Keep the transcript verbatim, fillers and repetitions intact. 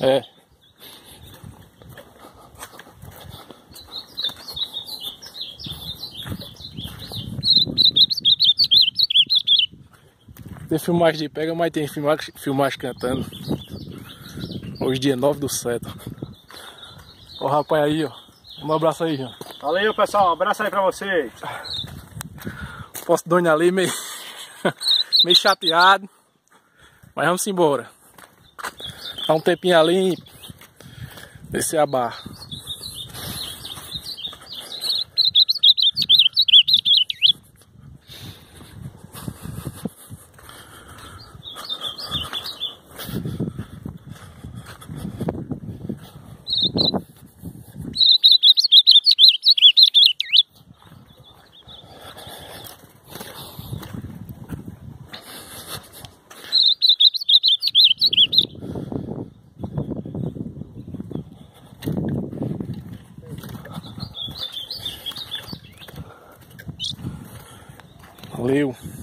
É. Tem filmagem de pega, mas tem filmagem, filmagem cantando. Hoje dia nove do sete. Ó o rapaz aí, ó. Um abraço aí, João. Valeu, pessoal. Um abraço aí pra vocês. Posso doido ali meio, meio chateado. Mas vamos embora. Dá um tempinho ali e descer a barra. Valeu.